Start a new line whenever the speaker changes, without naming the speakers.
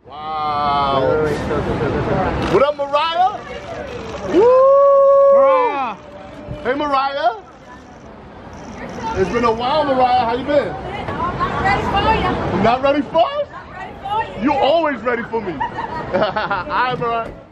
Wow. What up, Mariah? Woo!
Mariah.
Hey, Mariah. It's been a while, Mariah. How you been?
I'm ready for you.
You not ready for us?
I'm ready for you.
You always ready for me. All right, Mariah.